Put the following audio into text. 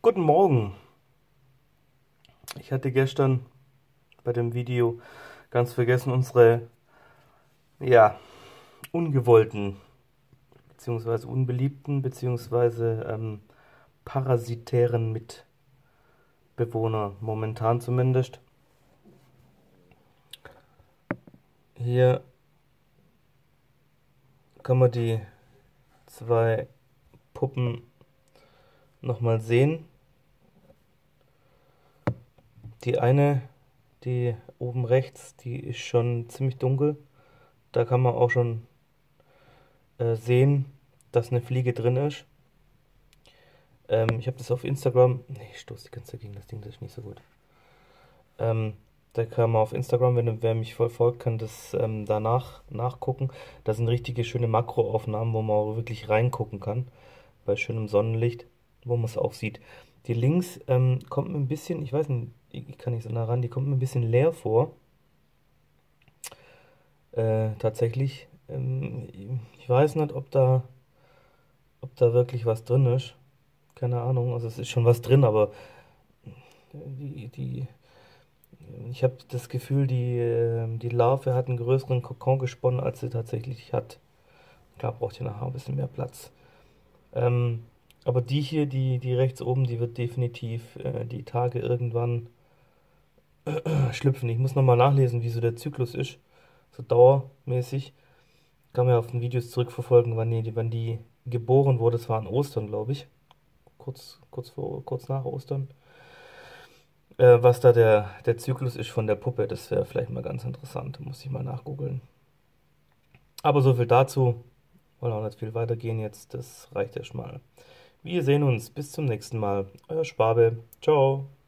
Guten Morgen. Ich hatte gestern bei dem Video ganz vergessen, unsere ja, ungewollten beziehungsweise unbeliebten beziehungsweise parasitären Mitbewohner, momentan zumindest. Hier kann man die zwei Puppen nochmal sehen. Die eine, die oben rechts, die ist schon ziemlich dunkel. Da kann man auch schon sehen, dass eine Fliege drin ist. Ich habe das auf Instagram. Nee, ich stoße die ganze Zeit gegen das Ding, das ist nicht so gut. Da kann man auf Instagram, wer mich voll folgt, kann das danach nachgucken. Da sind richtige schöne Makroaufnahmen, wo man auch wirklich reingucken kann. Bei schönem Sonnenlicht, wo man es auch sieht. Die links kommt mir ein bisschen, ich weiß nicht, ich kann nicht so nah ran, die kommt mir ein bisschen leer vor. Tatsächlich. Ich weiß nicht, ob da wirklich was drin ist. Keine Ahnung, also es ist schon was drin, aber die, ich habe das Gefühl, die Larve hat einen größeren Kokon gesponnen, als sie tatsächlich hat. Klar braucht ihr nachher ein bisschen mehr Platz. Ähm, aber die hier, die rechts oben, die wird definitiv die Tage irgendwann schlüpfen. Ich muss nochmal nachlesen, wie so der Zyklus ist. So dauermäßig. Kann man ja auf den Videos zurückverfolgen, wann die geboren wurde. Das war an Ostern, glaube ich. Kurz nach Ostern. Was da der Zyklus ist von der Puppe, das wäre vielleicht mal ganz interessant. Muss ich mal nachgoogeln. Aber so viel dazu. Wollen auch nicht viel weitergehen jetzt. Das reicht erstmal. Wir sehen uns. Bis zum nächsten Mal. Euer Schwabe. Ciao.